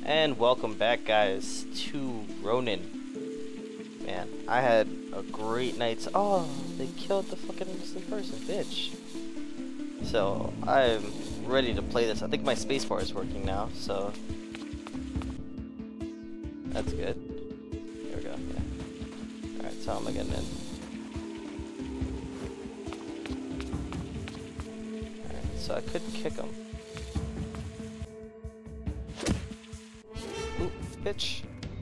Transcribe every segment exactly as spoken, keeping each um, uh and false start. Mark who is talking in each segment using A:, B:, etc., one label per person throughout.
A: And welcome back, guys, to Ronin. Man, I had a great night's. Oh, they killed the fucking innocent person, bitch. So I'm ready to play this. I think my spacebar is working now, so that's good. There we go. Yeah. All right, so how am I getting in? All right, so I could kick him. Ooh, bitch.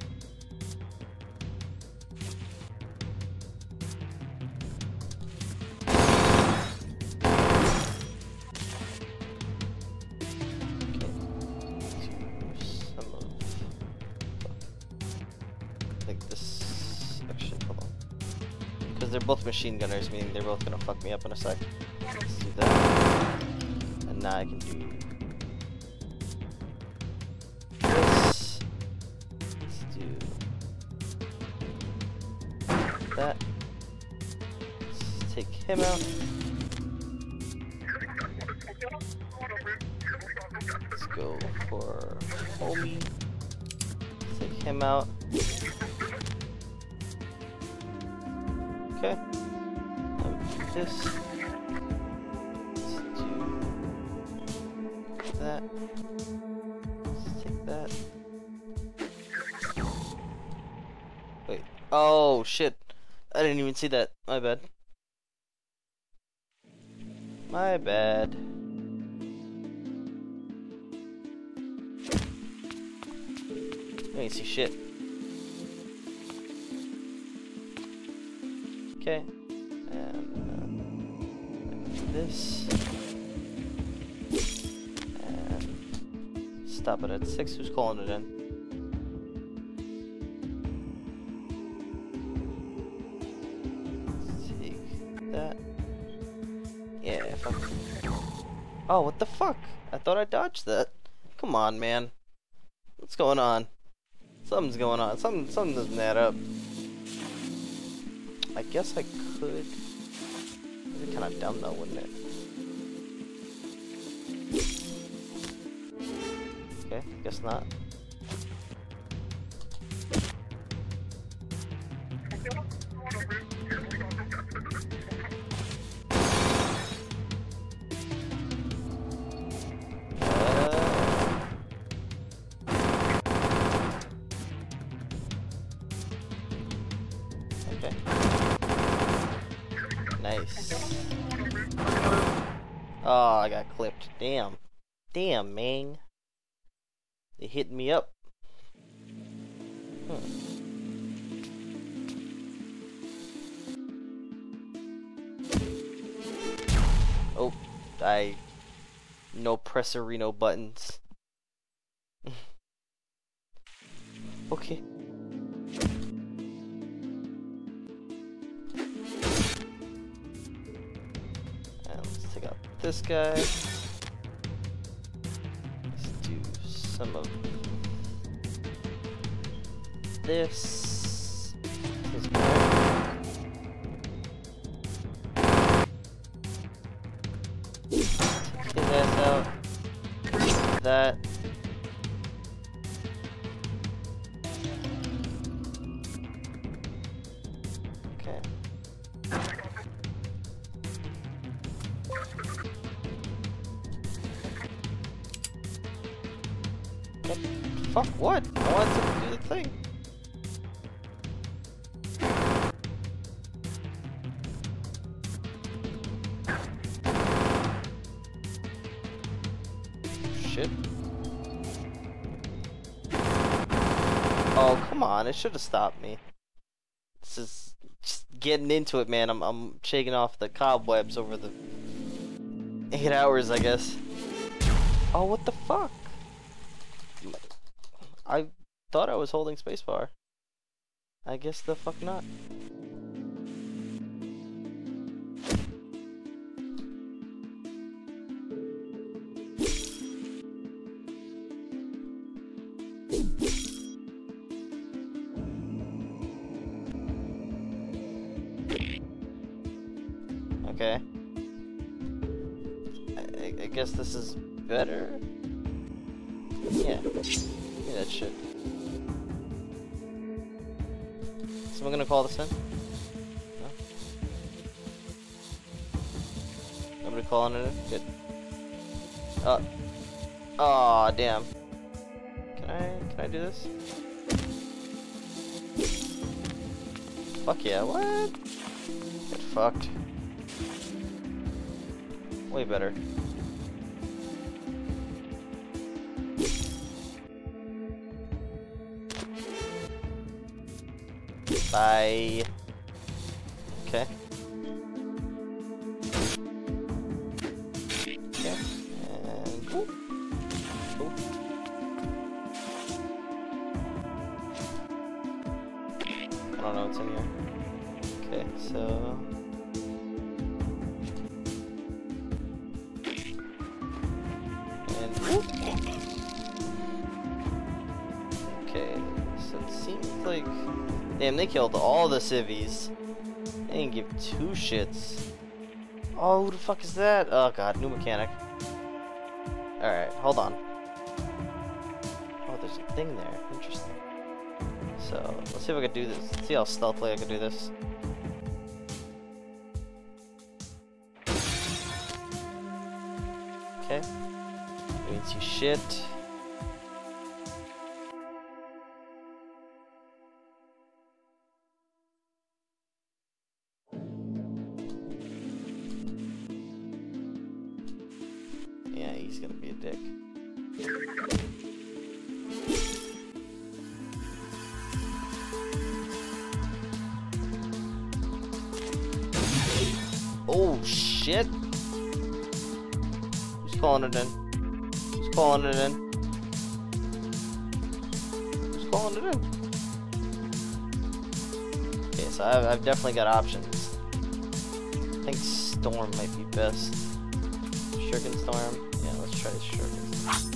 A: They're both machine gunners, meaning they're both gonna fuck me up in a sec. Let's do that. And now I can do this. Let's do that. Let's take him out. Let's go for homie. Let's take him out. Okay. Um, this. Let's do that. Let's take that. Wait. Oh shit! I didn't even see that. My bad. My bad. I didn't see shit. Okay, and uh, this, and stop it at six. Who's calling it in? Let's take that. Yeah, if I'm... Oh, what the fuck? I thought I dodged that. Come on, man. What's going on? Something's going on. Something, something doesn't add up. I guess I could. It'd be kind of dumb though, wouldn't it? Okay, guess not. Uh, okay. Nice. Oh, I got clipped. Damn. Damn, man. They hit me up. Hmm. Oh, I... No presserino buttons. Okay. This guy. Let's do some of this. His Take his ass out. That. Okay. What? Fuck what? I wanted to do the thing. Shit. Oh, come on. It should have stopped me. This is just getting into it, man. I'm, I'm shaking off the cobwebs over the eight hours, I guess. Oh, what the fuck? I thought I was holding spacebar. I guess the fuck not. Okay. I, I guess this is better. Yeah. Yeah, that shit. Someone gonna call this in? No? Nobody calling it in? Good. Uh. Aw, damn. Can I, can I do this? Fuck yeah, what? Get fucked. Way better. Bye. Okay. Okay. And cool. Cool. I don't know what's in here. Okay, so and whoop. Okay, so it seems like damn, they killed all the civvies. They didn't give two shits. Oh, who the fuck is that? Oh god, new mechanic. Alright, hold on. Oh, there's a thing there. Interesting. So, let's see if I can do this. Let's see how stealthily I can do this. Okay. That means you shit. Yeah, he's gonna be a dick. Oh shit! Who's calling it in? Who's calling it in? Who's calling it in? Okay, so I've, I've definitely got options. I think Storm might be best. Shuriken Storm? Yeah, let's try Shuriken Storm.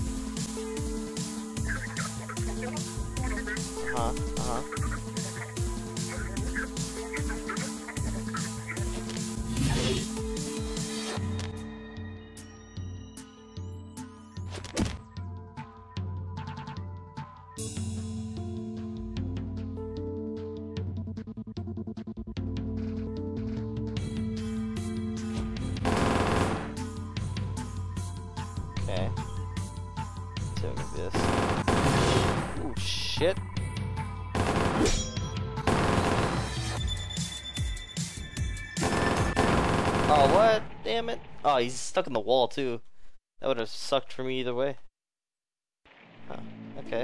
A: Uh-huh, uh-huh. Okay. So this. Oh shit. Oh what? Damn it. Oh, he's stuck in the wall too. That would have sucked for me either way. Huh. Okay.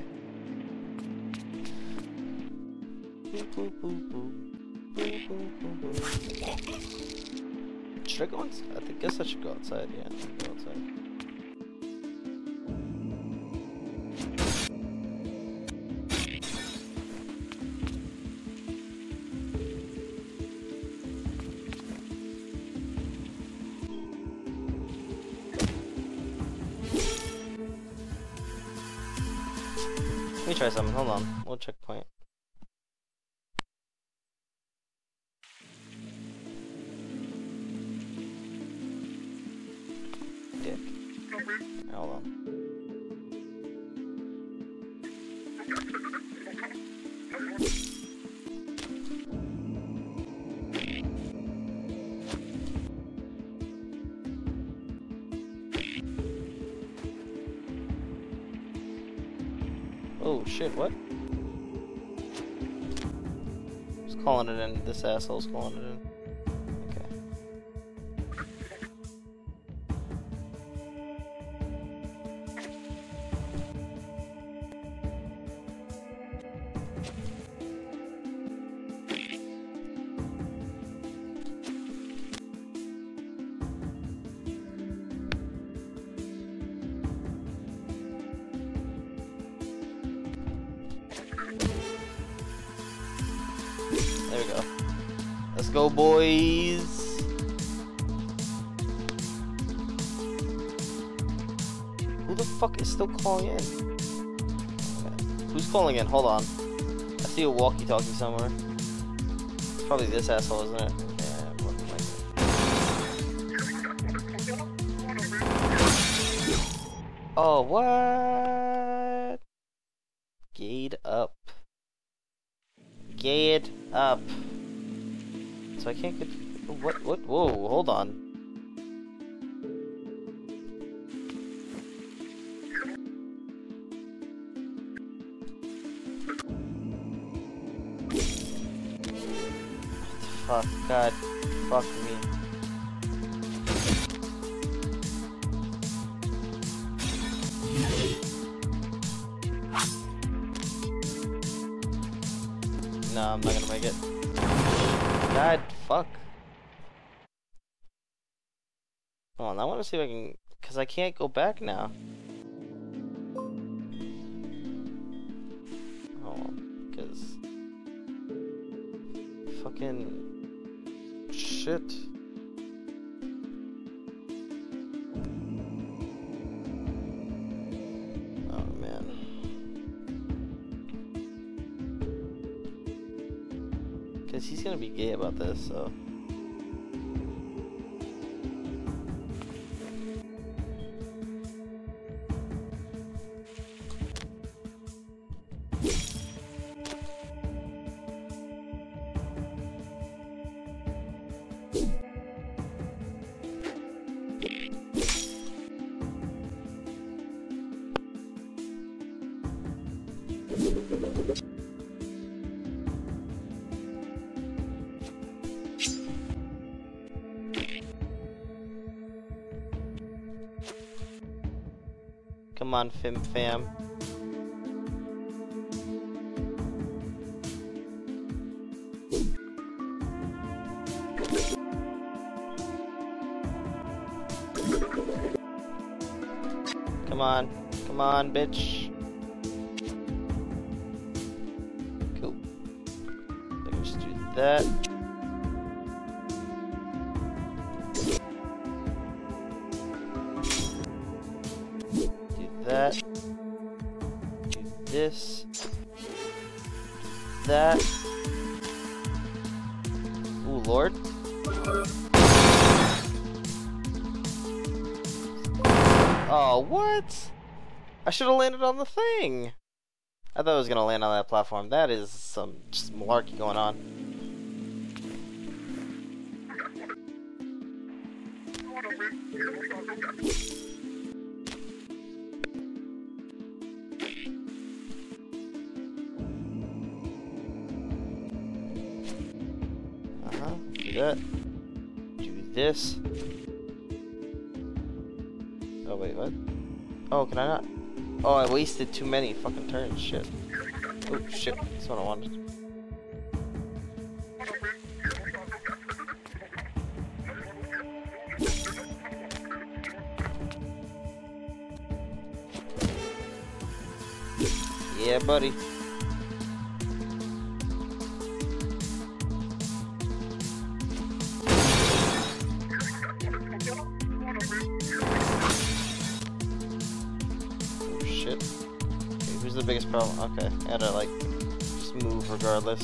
A: Should I go inside? I think- guess I should go outside. Yeah, I should go outside. Let me try something. Hold on. We'll checkpoint. Dick. Hold on. Oh shit, what? Who's calling it in? This asshole's calling it in. Okay. There we go. Let's go, boys. Who the fuck is still calling in? Okay. Who's calling in? Hold on. I see a walkie-talkie somewhere. It's probably this asshole, isn't it? Yeah, more than likely. Oh, what? Gate up. Gate up. So I can't get. What? What? Whoa! Hold on. Fuck, God, fuck me. No, I'm not gonna make it. God, fuck. Hold on, I wanna see if I can, cause I can't go back now. Hold on, cause fucking. Shit. Oh man. Cause he's gonna be gay about this, so. Come on, Fim Fam. Come on. Come on, bitch. Cool. I can just do that. That, do this, that. Ooh, Lord. Oh, what? I should have landed on the thing. I thought I was gonna land on that platform. That is some just malarkey going on. That. Do this. Oh wait, what? Oh, can I not? Oh, I wasted too many fucking turns. Shit. Oh shit, that's what I wanted. Yeah, buddy. The biggest problem. Okay, I had to like just move regardless.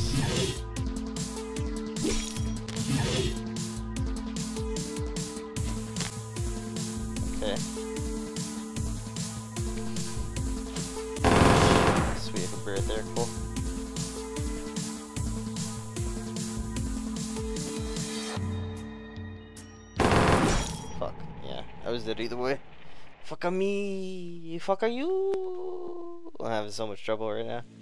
A: Okay. Sweet, a bird there, cool. Fuck, yeah, I was dead either way. Fuck a me, fuck a you. I'm having so much trouble right now.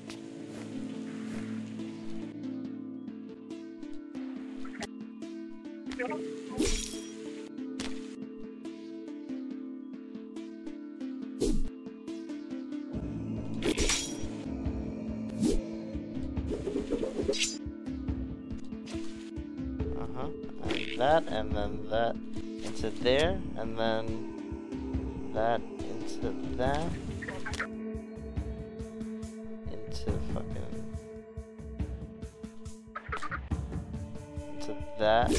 A: Uh-huh. And that, and then that into there, and then that into that. To fucking to that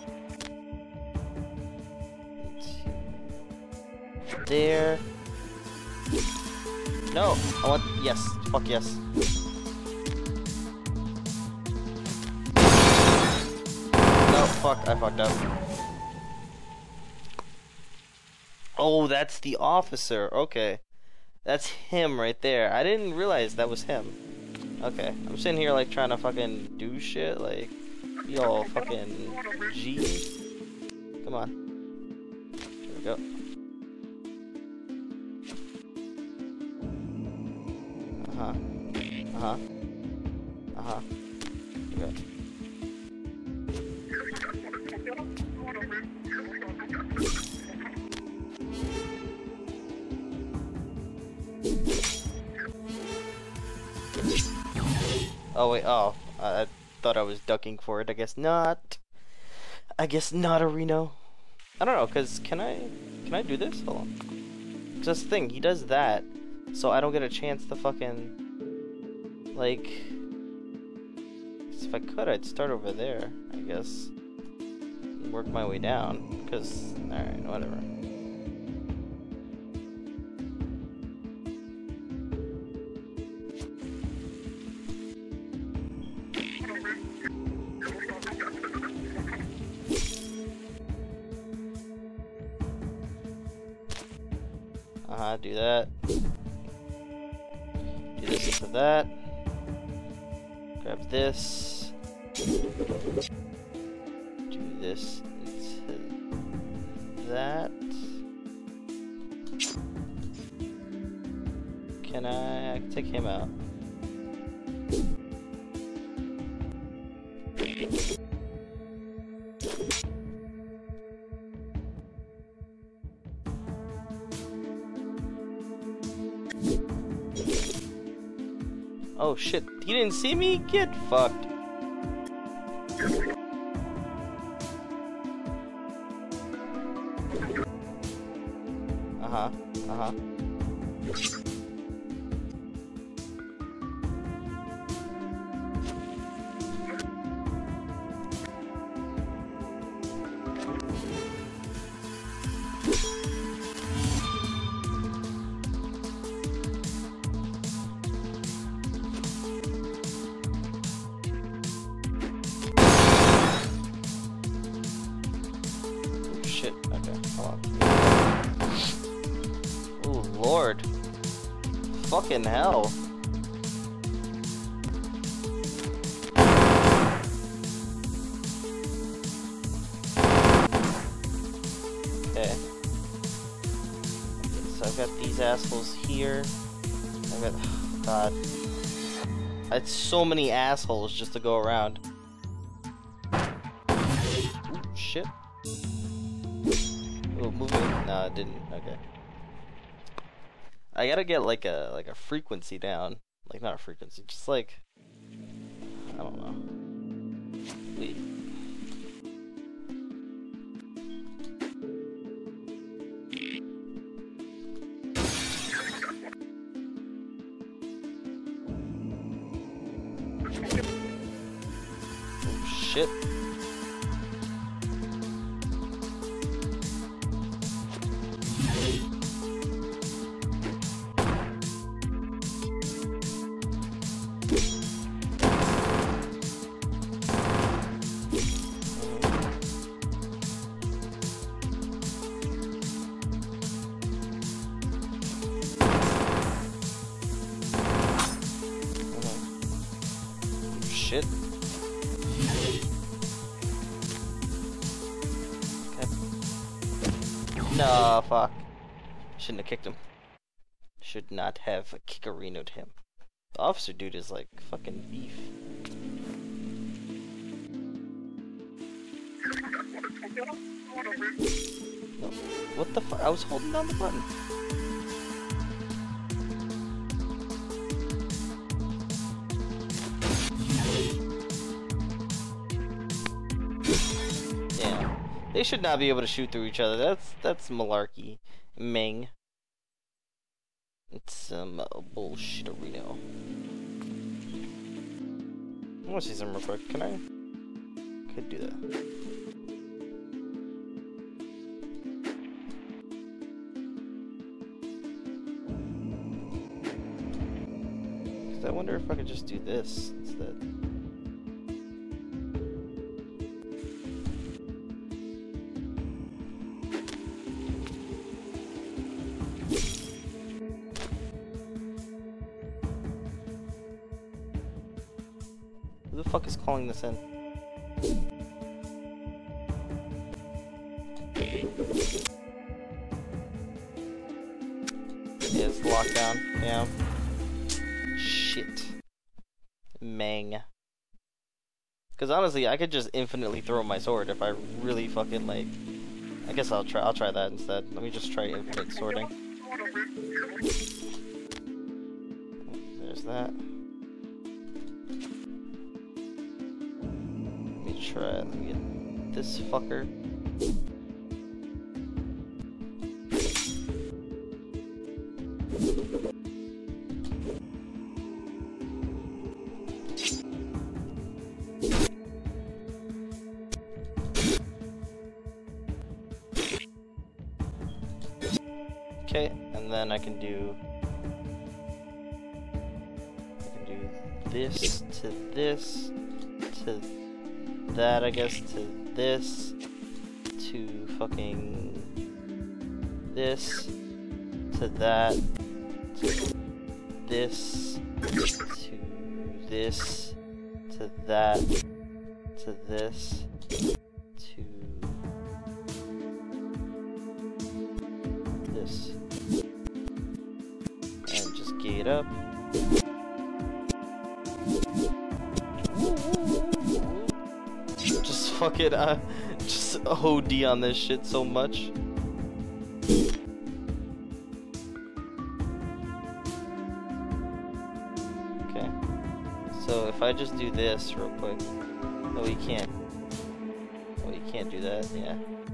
A: to there. No, I want yes. Fuck yes. No, fuck. I fucked up. Oh, that's the officer. Okay. That's him right there. I didn't realize that was him. Okay, I'm sitting here like trying to fucking do shit, like, yo, fucking G. Come on. Here we go. Uh-huh. Uh-huh. Uh-huh. Here we go. Oh wait, oh, I, I thought I was ducking for it. I guess not. I guess not, Reno. I don't know, cause can I, can I do this? Hold on. Cause that's the thing, he does that, so I don't get a chance to fucking, like, if I could, I'd start over there, I guess, and work my way down. Cause, all right, whatever. Uh-huh, do that. Do this into that. Grab this. Do this into that. Can I, I can take him out? Oh shit, he didn't see me? Get fucked. Uh-huh, uh-huh. Shit, okay, hold on. Oh lord. Fucking hell. Okay. So I've got these assholes here. I've got, oh god. It's so many assholes just to go around. Ooh, shit. Oh, moving? No, it didn't. Okay. I gotta get like a like a frequency down. Like not a frequency, just like I don't know. Wait. Oh shit. Shit. Okay. No, fuck. Shouldn't have kicked him. Should not have kickarinoed him. The officer dude is like fucking beef. No. What the fuck? I was holding down the button. Yeah, they should not be able to shoot through each other. That's that's malarkey, Ming. It's some uh, bullshit arena. I want to see some real quick. Can I? Could do that. Cause I wonder if I could just do this instead. Who the fuck is calling this in? Yeah, it's locked down. Yeah. Shit. Mang. Because honestly, I could just infinitely throw my sword if I really fucking like. I guess I'll try. I'll try that instead. Let me just try infinite sorting. There's that. Let me try. Let me get this fucker. Okay, and then I can do I can do this to this to that, I guess, to this to fucking this to that to this to this to that to this to this. And just gate up. Just fuck it, uh, just O D on this shit so much. Okay. So if I just do this real quick. Oh, you can't. Oh, you can't do that, yeah.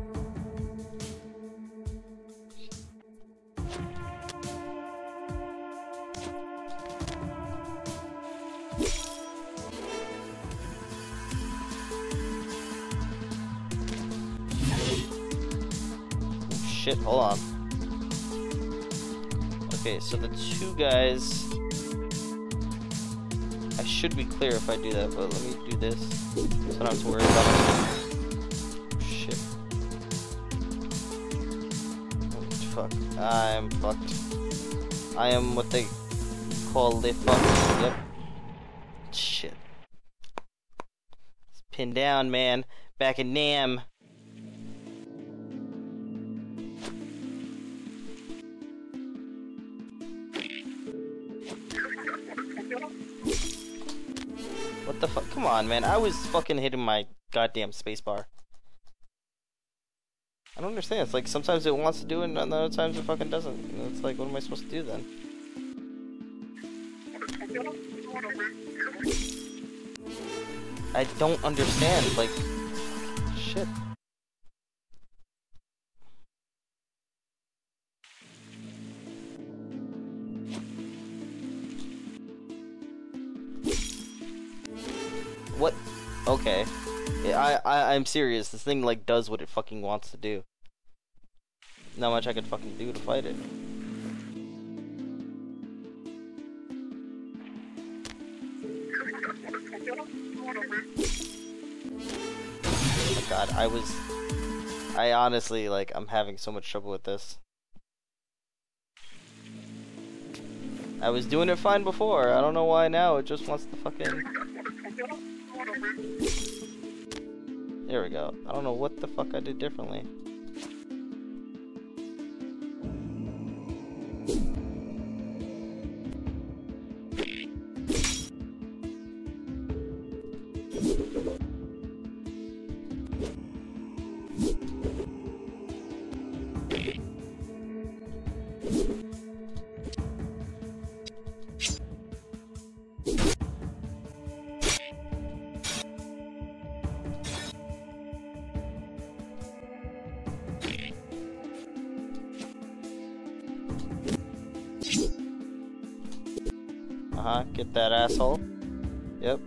A: Shit, hold on. Okay, so the two guys, I should be clear if I do that, but let me do this so I don't have to worry about it. Shit. Oh, fuck. I'm fucked. I am what they call lit fucked. Yep. Shit. It's pinned down, man. Back in Nam. What the fuck? Come on, man. I was fucking hitting my goddamn spacebar. I don't understand. It's like sometimes it wants to do it and other times it fucking doesn't. And it's like, what am I supposed to do then? I don't understand. Like, shit. What? Okay. I, I, I'm serious. This thing, like, does what it fucking wants to do. Not much I could fucking do to fight it. Oh my god, I was... I honestly, like, I'm having so much trouble with this. I was doing it fine before. I don't know why now it just wants to fucking... There we go. I don't know what the fuck I did differently. Uh-huh, get that asshole. Yep.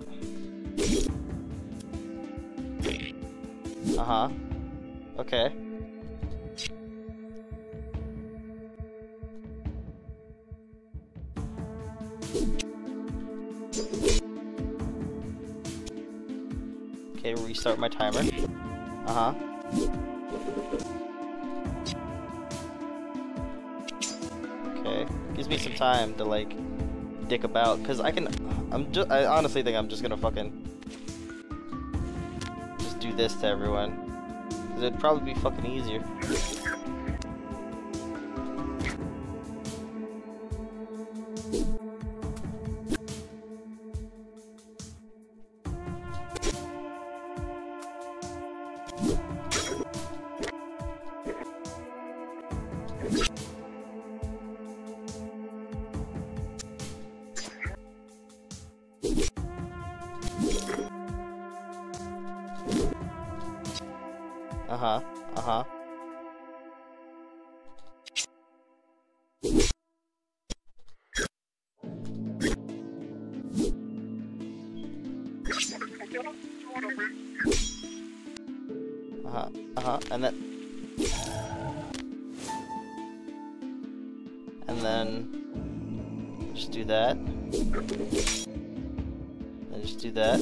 A: Uh-huh. Okay. Okay, restart my timer. Uh-huh. Okay, gives me some time to, like, dick about, because I can I'm just. I honestly think I'm just gonna fucking just do this to everyone. Cause it'd probably be fucking easier. Uh-huh, uh-huh. Uh-huh, uh-huh, and then... And then... Just do that. Then just do that.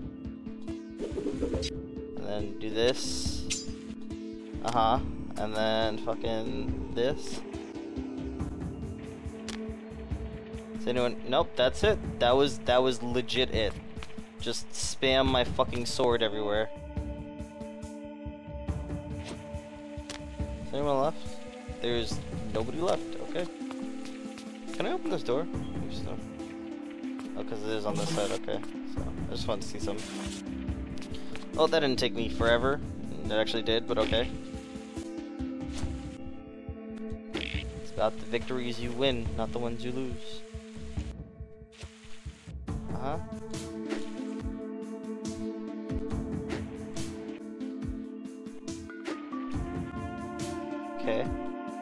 A: And then do this. Uh-huh. And then fucking this. Is anyone... Nope, that's it. That was that was legit it. Just spam my fucking sword everywhere. Is anyone left? There's nobody left. Okay. Can I open this door? So. Oh, because it is on this side. Okay. So I just wanted to see something. Oh, that didn't take me forever. It actually did, but okay. It's about the victories you win, not the ones you lose. Uh-huh. Okay.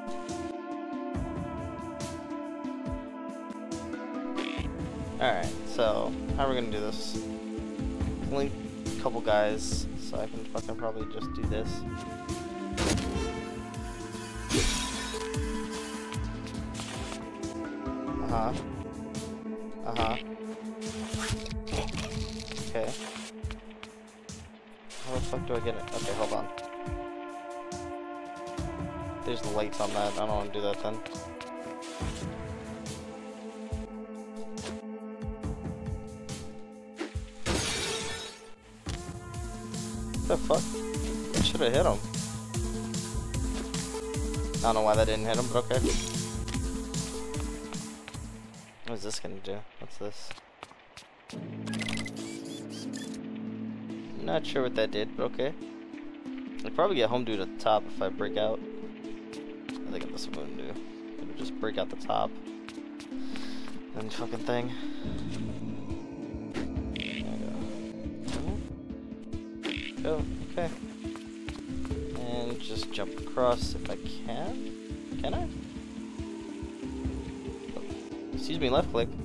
A: Alright, so how are we gonna do this? Only a couple guys, so I can fucking probably just do this. Uh-huh. Uh-huh. Okay. How the fuck do I get it? Okay, hold on. There's the lights on that. I don't want to do that then. What the fuck? I should have hit him. I don't know why that didn't hit him, but okay. What is this gonna do? What's this? Not sure what that did, but okay. I'll probably get home dude at the top if I break out. I think that's what I'm gonna do. I'm gonna just break out the top. And fucking thing. There we go. Oh, okay. And just jump across if I can. Can I? Oh, excuse me, left click.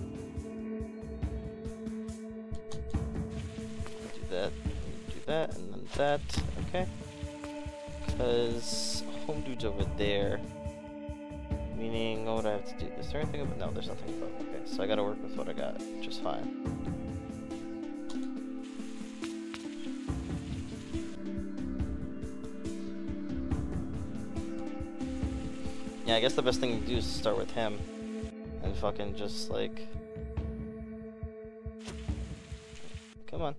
A: Do that, do that, and then that. Okay. Because home dude's over there. Meaning, what would I have to do? Is there anything about? No, there's nothing about. Okay, so I gotta work with what I got, which is fine. Yeah, I guess the best thing to do is start with him. And fucking just like... Come on.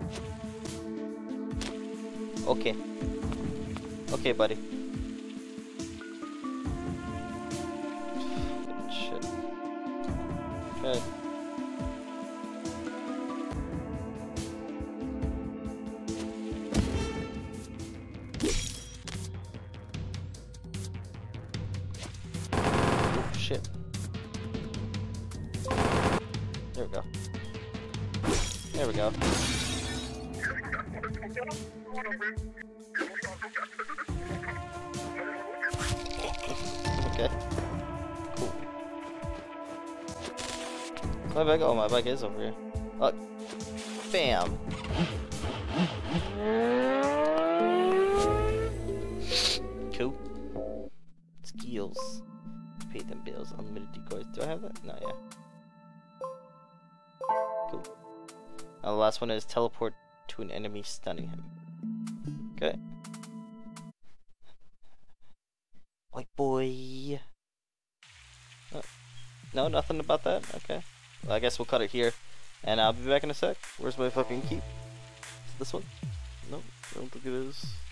A: Okay. Okay, buddy. Shit. Good. Shit. There we go. There we go. Okay. Cool. My bike? Oh, my bike is over here. Oh. Bam. Cool. Skills. Pay them bills. Unlimited decoys. Do I have that? No, yeah. Cool. Now the last one is teleport to an enemy, stunning him. Okay. White boy. Oh. No, nothing about that? Okay. Well, I guess we'll cut it here. And I'll be back in a sec. Where's my fucking keep? This one? Nope, I don't think it is.